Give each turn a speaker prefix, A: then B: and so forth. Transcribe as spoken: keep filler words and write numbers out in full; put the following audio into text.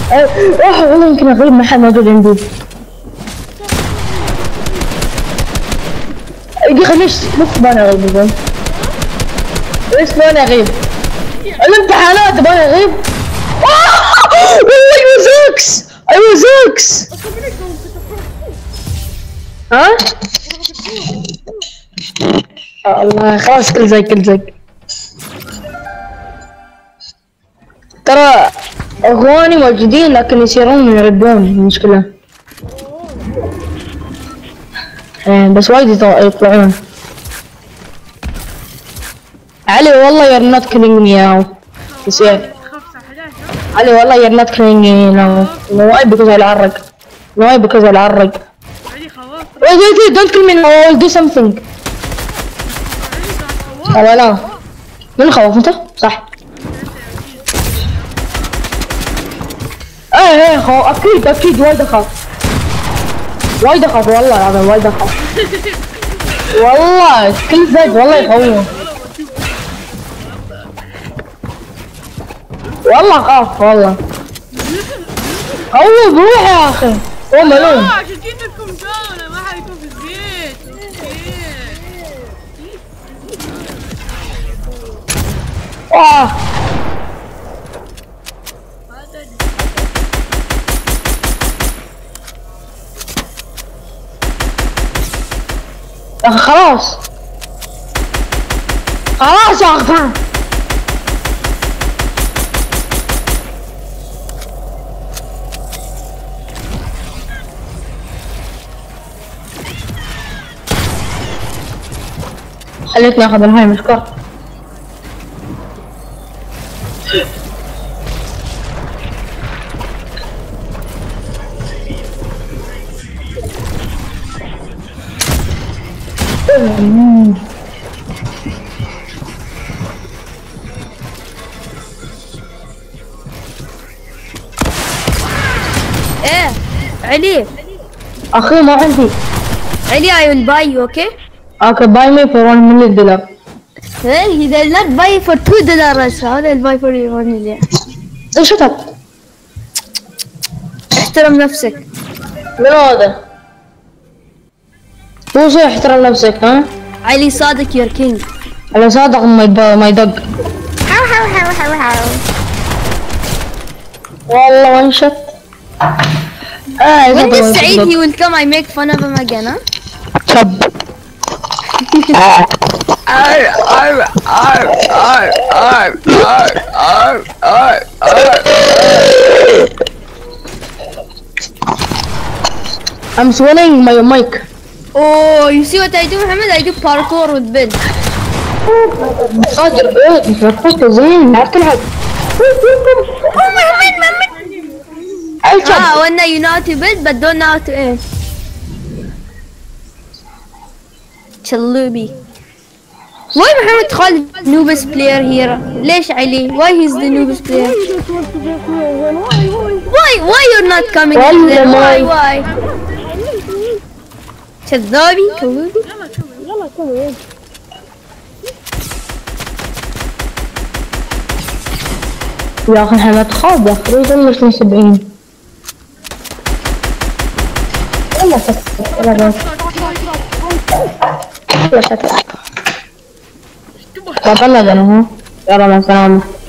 A: راح والله يمكن اغيب ما حد موجود عندي. يجي خليش بس ما انا اغيب يقول. ليش ما انا اغيب؟ الامتحانات ما انا اغيب. والله يوزوكس يوزوكس. ها؟ الله خلاص كل زي كل زي. ترى اخواني موجودين لكن يصيرون يردون المشكلة. بس وايد يطلعون. علي والله you're not killing me now. يصير علي والله you're not killing me now. واي because العرق. واي because العرق. wait wait wait don't kill me now. I will do something. لا لا من خوف انت؟ صح. ايه ايه خو اكيد اكيد وايد اخاف. وايد اخاف والله العظيم وايد اخاف. والله كل زيد والله يخوف. والله اخاف والله. خوف روحي يا اخي. هو ملون.
B: عشان جيتكم جولة ما حد يكون في البيت.
A: اه يا اخي خلاص خلاص يا اخي. خليتني اخذ الهاي مشكور.
C: ايه علي
A: اخي ما عندي.
C: علي I will buy you okay?
A: Okay buy me for one million dollar.
C: Well he will not buy for two dollars. How will buy for you one million?
A: ايش shut up.
C: احترم نفسك.
A: من هذا؟ مو صحيح احترم نفسك ها؟
C: علي صادق your king.
A: علي صادق ما ما يدق.
C: حاو حاو حاو حاو حاو.
A: والله وين شت.
C: When this Saeed he will come I make fun of him again huh?
A: شب.
C: Arr arr arr arr arr arr arr arr.
A: I'm swallowing my mic.
C: Oh you see what I do Muhammad? I do parkour with Ben.
A: قادر ايه فرقته زين ما تلعب.
C: Oh Muhammad Muhammad. Ah when you know how to build but don't know how to aim. Chalubi. Why Muhammad Khalid noobest player here? ليش علي? Why he's the noobest player? Why why you're not coming here? Why why? كذابي كذابي.
B: يلا كمل.
A: يا اخي احنا تخاف يا اخي يلا اثنين وسبعين. يلا شت يلا يلا شت. طلع انا اهو. يلا مع السلامة.